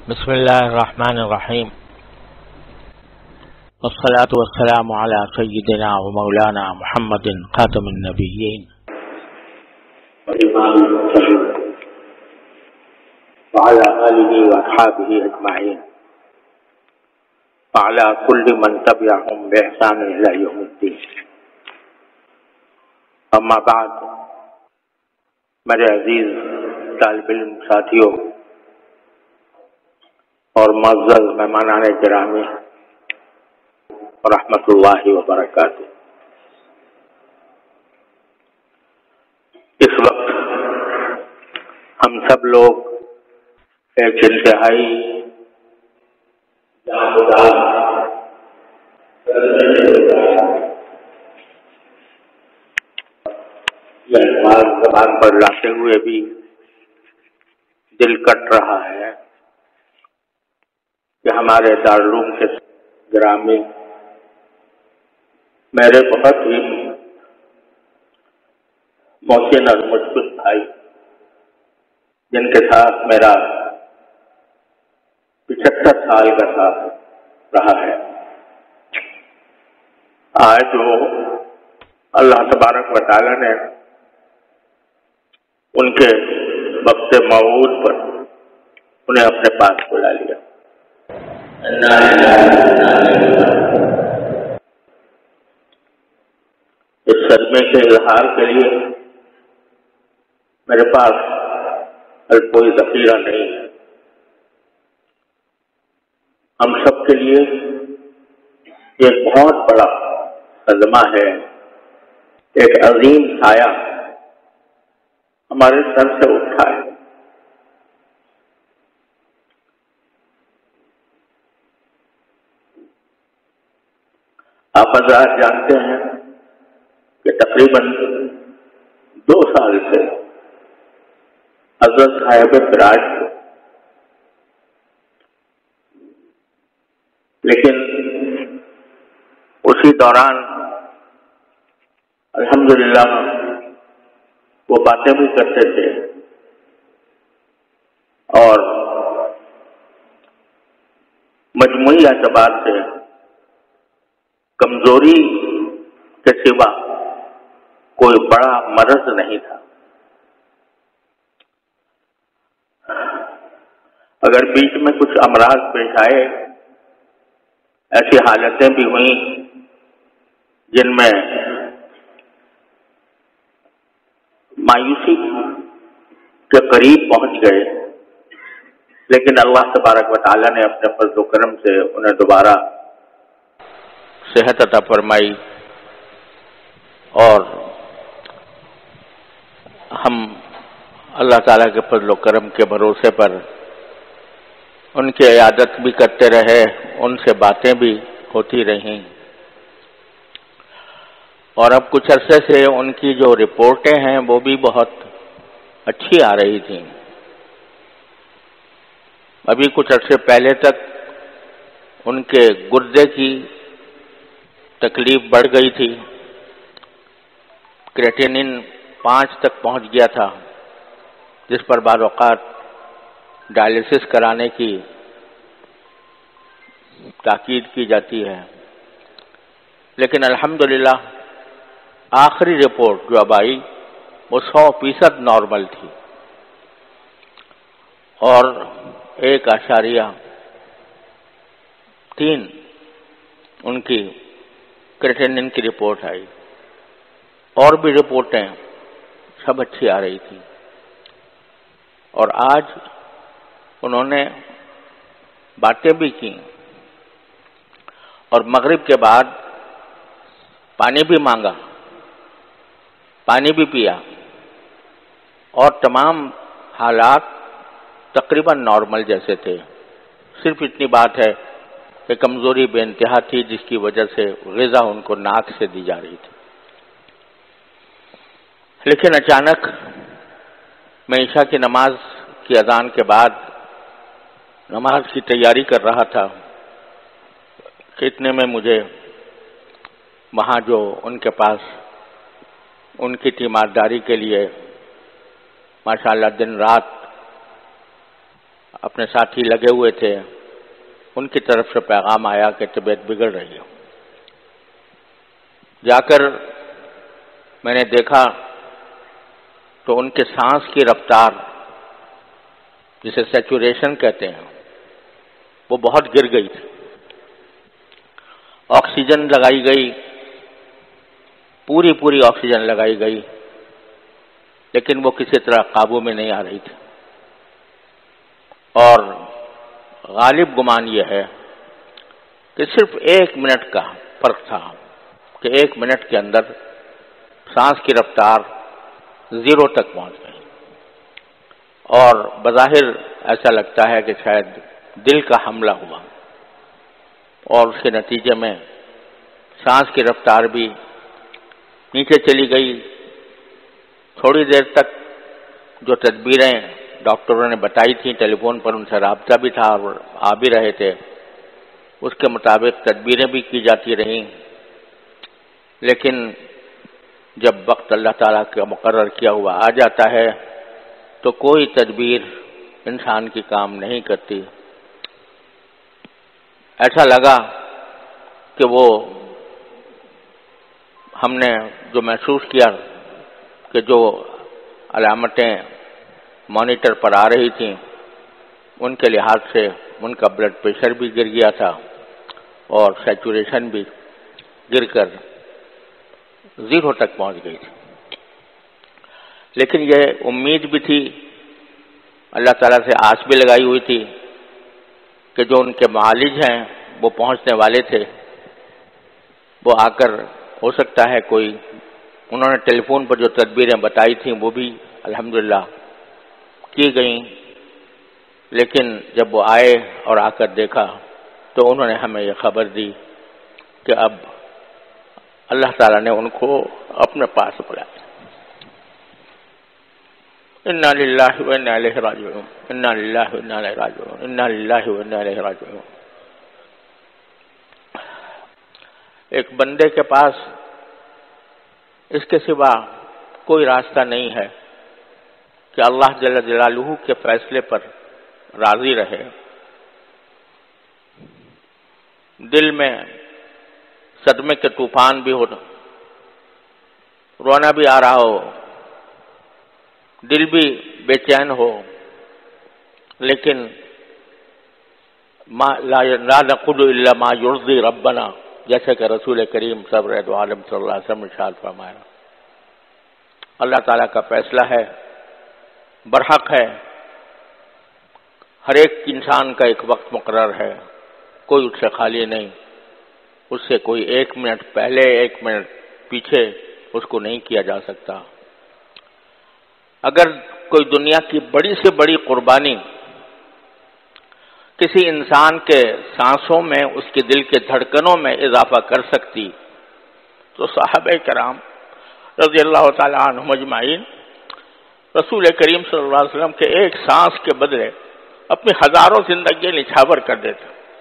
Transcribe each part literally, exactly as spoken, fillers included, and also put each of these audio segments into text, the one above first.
بسم الله الرحمن الرحيم، والصلاة والسلام على سيدنا ومولانا محمد خاتم النبيين وإمام المرسلين وعلى آله وأصحابه أجمعين وعلى كل من تبعهم بإحسان إلى يوم الدين. أما بعد، میرے عزیز طالب علم ساتھیوں اور معزز مہمانان گرامی رحمۃ اللہ وبرکاتہ، اس وقت ہم سب لوگ ایک انتہائی یہ الفاظ زبان پر لاتے ہوئے بھی دل کٹ رہا ہے کہ ہمارے دارالعلوم کے گرامی میرے بہت ہی محسن اور مشفق بھائی، جن کے ساتھ میرا پچہتر سال کا ساتھ رہا ہے، آج وہ اللہ تبارک و تعالی نے ان کے وقت موعود پر انہیں اپنے پاس بلا لیا۔ اس صدمے کے اظہار کے لیے میرے پاس کوئی ذخیرہ نہیں ہے۔ ہم سب کے لیے ایک بہت بڑا صدمہ ہے، ایک عظیم سایہ ہمارے سر سے اٹھا ہے۔ آپ حضرات جانتے ہیں کہ تقریباً دو سال سے حضرت صاحب فراج تھے، لیکن اسی دوران الحمدللہ وہ باتیں بھی کرتے تھے اور مجموعی اعتبار سے کمزوری کے سوا کوئی بڑا مرض نہیں تھا۔ اگر بیچ میں کچھ امراض پیش آئے، ایسی حالتیں بھی ہوئیں جن میں مایوسی کے قریب پہنچ گئے، لیکن اللہ تبارک و تعالی نے اپنے فضل و کرم سے انہیں دوبارہ صحت عطا فرمائی، اور ہم اللہ تعالیٰ کے فضل و کرم کے بھروسے پر ان کی عیادت بھی کرتے رہے، ان سے باتیں بھی ہوتی رہیں، اور اب کچھ عرصے سے ان کی جو رپورٹیں ہیں وہ بھی بہت اچھی آ رہی تھیں۔ ابھی کچھ عرصے پہلے تک ان کے گردے کی تکلیف بڑھ گئی تھی، کریٹینن پانچ تک پہنچ گیا تھا، جس پر بعض اوقات ڈائلیسس کرانے کی تاکید کی جاتی ہے، لیکن الحمدللہ آخری رپورٹ جو اب آئی وہ سو فیصد نارمل تھی، اور ایک اشاریہ تین ان کی کریٹینن کی رپورٹ آئی، اور بھی رپورٹیں سب اچھی آ رہی تھی۔ اور آج انہوں نے باتیں بھی کی، اور مغرب کے بعد پانی بھی مانگا، پانی بھی پیا، اور تمام حالات تقریباً نارمل جیسے تھے۔ صرف اتنی بات ہے کہ کمزوری بے انتہا تھی، جس کی وجہ سے غذا ان کو ناک سے دی جا رہی تھی۔ لیکن اچانک میں عشاء کی نماز کی اذان کے بعد نماز کی تیاری کر رہا تھا کہ اتنے میں مجھے وہاں جو ان کے پاس ان کی تیمارداری کے لیے ماشاءاللہ دن رات اپنے ساتھی لگے ہوئے تھے، ان کی طرف سے پیغام آیا کہ طبیعت بگڑ رہی ہے۔ جا کر میں نے دیکھا تو ان کے سانس کی رفتار، جسے سیچوریشن کہتے ہیں، وہ بہت گر گئی تھی۔ آکسیجن لگائی گئی، پوری پوری آکسیجن لگائی گئی، لیکن وہ کسی طرح قابو میں نہیں آ رہی تھی۔ اور غالب گمان یہ ہے کہ صرف ایک منٹ کا فرق تھا کہ ایک منٹ کے اندر سانس کی رفتار زیرو تک پہنچ گئی، اور بظاہر ایسا لگتا ہے کہ شاید دل کا حملہ ہوا، اور اس کے نتیجے میں سانس کی رفتار بھی نیچے چلی گئی۔ تھوڑی دیر تک جو تدبیریں ڈاکٹروں نے بتائی تھیں، ٹیلی فون پر ان سے رابطہ بھی تھا اور آ بھی رہے تھے، اس کے مطابق تدبیریں بھی کی جاتی رہیں، لیکن جب وقت اللہ تعالیٰ کا مقرر کیا ہوا آ جاتا ہے تو کوئی تدبیر انسان کی کام نہیں کرتی۔ ایسا لگا کہ وہ ہم نے جو محسوس کیا کہ جو علامتیں مانیٹر پر آ رہی تھیں، ان کے لحاظ سے ان کا بلڈ پریشر بھی گر گیا تھا اور سیچوریشن بھی گر کر زیرو تک پہنچ گئی تھی۔ لیکن یہ امید بھی تھی، اللہ تعالیٰ سے آس بھی لگائی ہوئی تھی کہ جو ان کے معالج ہیں وہ پہنچنے والے تھے، وہ آ کر ہو سکتا ہے کوئی، انہوں نے ٹیلی فون پر جو تدبیریں بتائی تھیں وہ بھی الحمدللہ کی گئیں، لیکن جب وہ آئے اور آ کر دیکھا تو انہوں نے ہمیں یہ خبر دی کہ اب اللہ تعالیٰ نے ان کو اپنے پاس بلایا۔ انا للہ و انا الیہ راجعون، انا للہ و انا الیہ راجعون، انا للہ و انا الیہ راجعون۔ ایک بندے کے پاس اس کے سوا کوئی راستہ نہیں ہے کہ اللہ جل جلالہ کے فیصلے پر راضی رہے۔ دل میں صدمے کے طوفان بھی ہو، رونا بھی آ رہا ہو، دل بھی بے چین ہو، لیکن ما لا نقول الا ما یرضی ربنا، جیسے کہ رسول کریم سرور عالم صلی اللہ علیہ وسلم نے ارشاد فرمایا، اللہ تعالیٰ کا فیصلہ ہے، برحق ہے، ہر ایک انسان کا ایک وقت مقرر ہے، کوئی اس سے خالی نہیں، اس سے کوئی ایک منٹ پہلے ایک منٹ پیچھے اس کو نہیں کیا جا سکتا۔ اگر کوئی دنیا کی بڑی سے بڑی قربانی کسی انسان کے سانسوں میں، اس کے دل کے دھڑکنوں میں اضافہ کر سکتی تو صحابہ کرام رضی اللہ تعالی عنہم اجمعین رسول کریم صلی اللہ علیہ وسلم کے ایک سانس کے بدلے اپنی ہزاروں زندگیاں نچھاور کر دیتے۔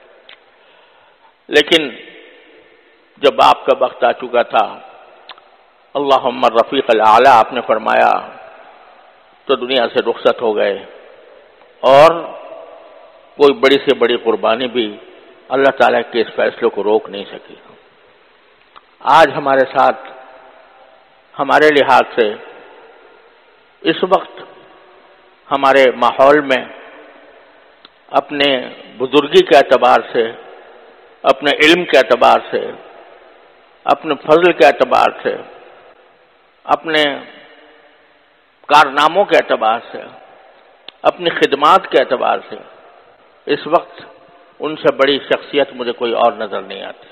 لیکن جب آپ کا وقت آ چکا تھا، اللہم الرفیق الاعلی آپ نے فرمایا، تو دنیا سے رخصت ہو گئے، اور کوئی بڑی سے بڑی قربانی بھی اللہ تعالیٰ کے اس فیصلے کو روک نہیں سکی۔ آج ہمارے ساتھ، ہمارے لحاظ سے اس وقت ہمارے ماحول میں اپنے بزرگی کے اعتبار سے، اپنے علم کے اعتبار سے، اپنے فضل کے اعتبار سے، اپنے کارناموں کے اعتبار سے، اپنی خدمات کے اعتبار سے اس وقت ان سے بڑی شخصیت مجھے کوئی اور نظر نہیں آتی۔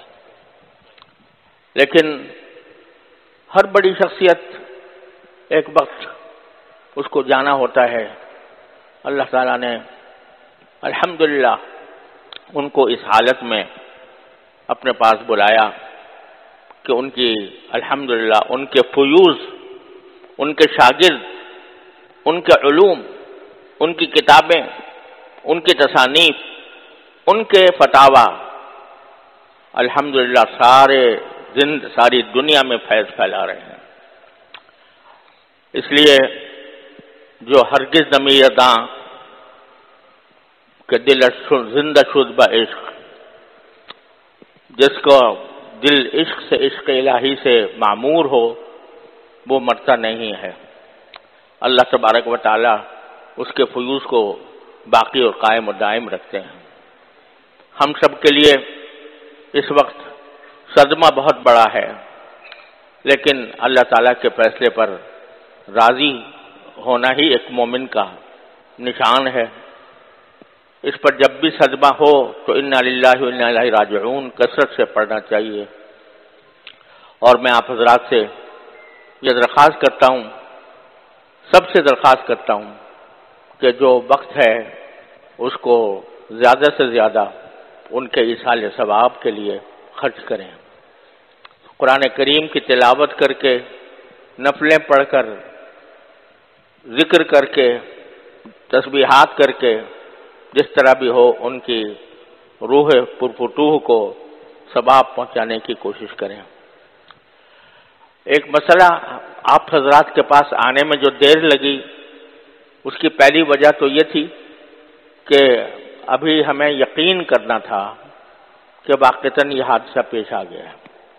لیکن ہر بڑی شخصیت ایک وقت اس کو جانا ہوتا ہے۔ اللہ تعالیٰ نے الحمدللہ ان کو اس حالت میں اپنے پاس بلایا کہ ان کی الحمدللہ ان کے فیوز، ان کے شاگرد، ان کے علوم، ان کی کتابیں، ان کی تصانیف، ان کے فتاوی الحمدللہ سارے زند ساری دنیا میں فیض پھیلا رہے ہیں۔ اس لیے جو ہرگز نمیرداں کہ دل زندہ شد با عشق، جس کو دل عشق سے عشق الہی سے معمور ہو وہ مرتا نہیں ہے۔ اللہ تبارک و تعالی اس کے فیوز کو باقی اور قائم و دائم رکھتے ہیں۔ ہم سب کے لیے اس وقت صدمہ بہت بڑا ہے، لیکن اللہ تعالیٰ کے فیصلے پر راضی ہونا ہی ایک مومن کا نشان ہے۔ اس پر جب بھی صدمہ ہو تو انا للہ و انا الیہ راجعون کثرت سے پڑھنا چاہیے۔ اور میں آپ حضرات سے یہ درخواست کرتا ہوں، سب سے درخواست کرتا ہوں کہ جو وقت ہے اس کو زیادہ سے زیادہ ان کے ایصال ثواب کے لیے خرچ کریں۔ قرآن کریم کی تلاوت کر کے، نفلیں پڑھ کر، ذکر کر کے، تسبیحات کر کے، جس طرح بھی ہو ان کی روح پرفتوح کو ثواب پہنچانے کی کوشش کریں۔ ایک مسئلہ آپ حضرات کے پاس آنے میں جو دیر لگی اس کی پہلی وجہ تو یہ تھی کہ ابھی ہمیں یقین کرنا تھا کہ واقعتاً یہ حادثہ پیش آ گیا ہے،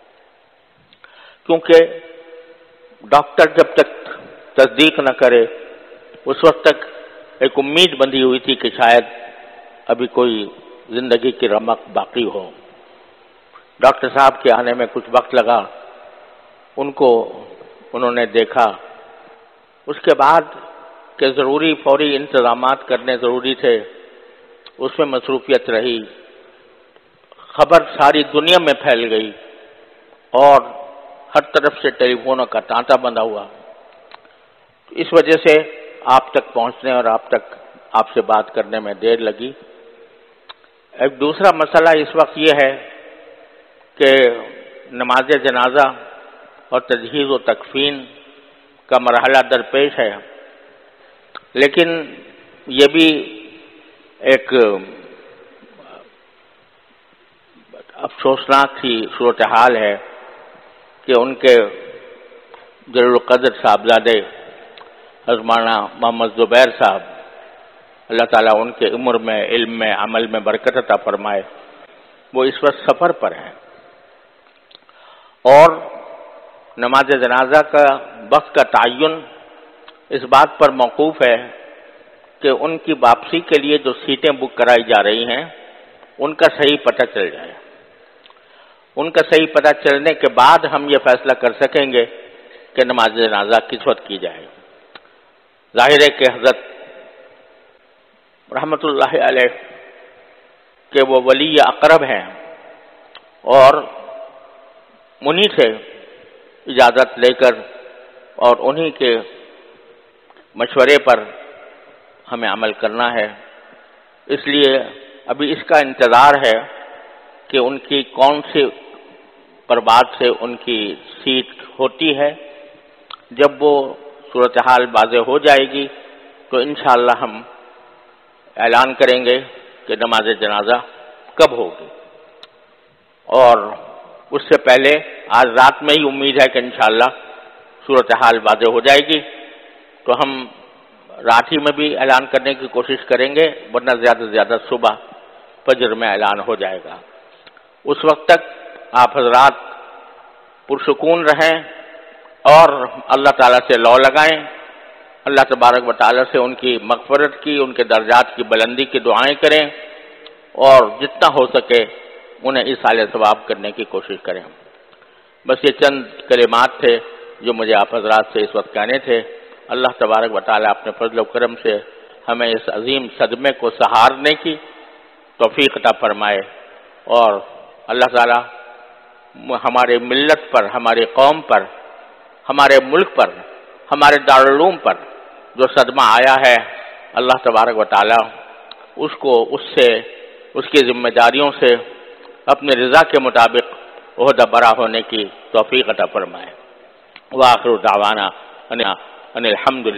کیونکہ ڈاکٹر جب تک تصدیق نہ کرے اس وقت تک ایک امید بندھی ہوئی تھی کہ شاید ابھی کوئی زندگی کی رمق باقی ہو۔ ڈاکٹر صاحب کے آنے میں کچھ وقت لگا، ان کو انہوں نے دیکھا، اس کے بعد کہ ضروری فوری انتظامات کرنے ضروری تھے اس میں مصروفیت رہی، خبر ساری دنیا میں پھیل گئی اور ہر طرف سے ٹیلی فونوں کا تانتا بندھا ہوا۔ اس وجہ سے آپ تک پہنچنے اور آپ تک آپ سے بات کرنے میں دیر لگی۔ ایک دوسرا مسئلہ اس وقت یہ ہے کہ نماز جنازہ اور تجہیز و تکفین کا مرحلہ درپیش ہے، لیکن یہ بھی ایک افسوسناک سی صورتحال ہے کہ ان کے جلیل القدر صاحبزادے حضرت مولانا محمد زبیر صاحب، اللہ تعالیٰ ان کے عمر میں، علم میں، عمل میں برکت عطا فرمائے، وہ اس وقت سفر پر ہیں، اور نماز جنازہ کا وقت کا تعین اس بات پر موقوف ہے کہ ان کی واپسی کے لیے جو سیٹیں بک کرائی جا رہی ہیں ان کا صحیح پتہ چل جائے۔ ان کا صحیح پتہ چلنے کے بعد ہم یہ فیصلہ کر سکیں گے کہ نماز جنازہ کس وقت کی جائے۔ ظاہر ہے کہ حضرت رحمت اللہ علیہ کہ وہ ولی اقرب ہیں اور انہی سے اجازت لے کر اور انہی کے مشورے پر ہمیں عمل کرنا ہے۔ اس لیے ابھی اس کا انتظار ہے کہ ان کی کون سی پرواز سے ان کی سیٹ ہوتی ہے۔ جب وہ صورتحال واضح ہو جائے گی تو انشاءاللہ ہم اعلان کریں گے کہ نماز جنازہ کب ہوگی، اور اس سے پہلے آج رات میں ہی امید ہے کہ انشاءاللہ صورتحال واضح ہو جائے گی تو ہم رات ہی میں بھی اعلان کرنے کی کوشش کریں گے، ورنہ زیادہ سے زیادہ صبح فجر میں اعلان ہو جائے گا۔ اس وقت تک آپ حضرات پرسکون رہیں اور اللہ تعالیٰ سے لو لگائیں، اللہ تبارک و تعالیٰ سے ان کی مغفرت کی، ان کے درجات کی بلندی کی دعائیں کریں، اور جتنا ہو سکے انہیں ایصال ثواب کرنے کی کوشش کریں۔ بس یہ چند کلمات تھے جو مجھے آپ حضرات سے اس وقت کہنے تھے۔ اللہ تبارک و تعالیٰ اپنے فضل و کرم سے ہمیں اس عظیم صدمے کو سہارنے کی توفیق عطا فرمائے، اور اللہ تعالیٰ ہمارے ملت پر، ہمارے قوم پر، ہمارے ملک پر، ہمارے دارالعلوم پر جو صدمہ آیا ہے، اللہ تبارک و تعالیٰ اس کو اس سے اس کی ذمہ داریوں سے اپنے رضا کے مطابق عہدہ برا ہونے کی توفیق عطا فرمائے۔ وآخر دعوانا ان الحمد